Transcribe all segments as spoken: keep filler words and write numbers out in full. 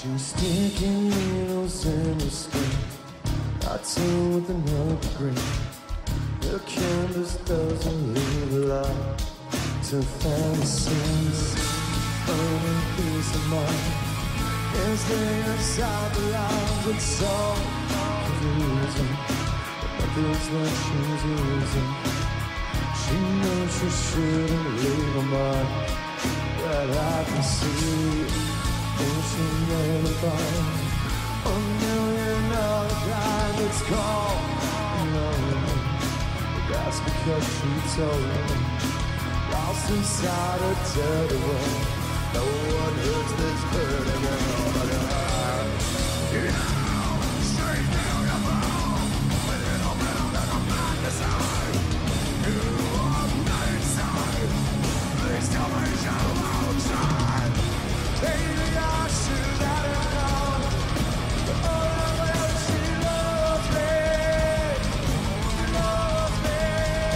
She's sticking needles in her skin. I too with another grin. The canvas doesn't leave a lot to fantasies. Only peace of mind is laying aside the lines. It's so confusing, but nothing's like she's using. She knows she shouldn't leave her mind, but I can see. And she never find a million other kind that's called love. But that's because she told me, lost inside a dirty world. No one hurts this hurting girl but I. You know, she's beautiful, a little better than a man beside. You are not inside, please tell me you're outside. Baby, I should let her know. Oh, well, she loves me. She loves me.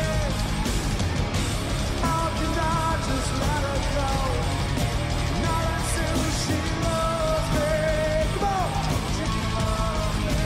How can I just let her go? Not until she loves me. Come on. She loves me.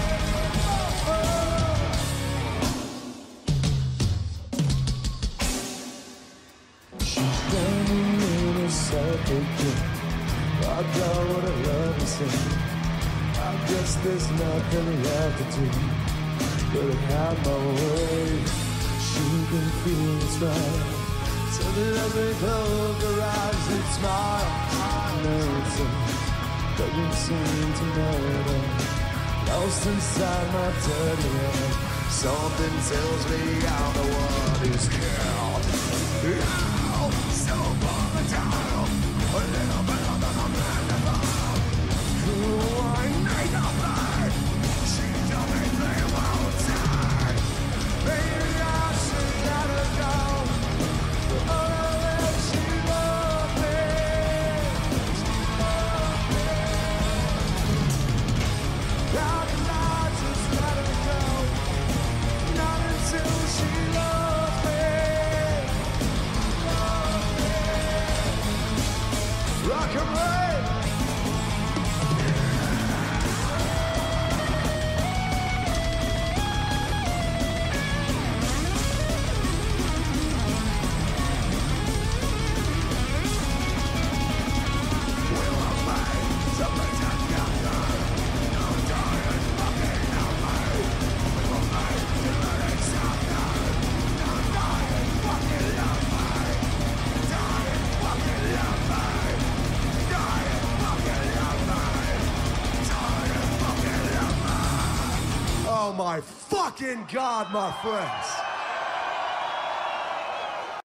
Oh. She's running in a circle. I got what I love to say. I guess there's nothing left to do but I have my way. She can feel it's right, so as we close her eyes and smile. Nothing doesn't seem to matter. Lost inside my dirty head, something tells me I'm the one who's killed. Now, so volatile, a little better than a man above. Who I need nothing. She told me they won't die. Maybe I should let her go. Oh, that she loved me. She loved me. How can I just let her go? Not until she loves me. Love me. Rock and roll. Oh my fucking God, my friends.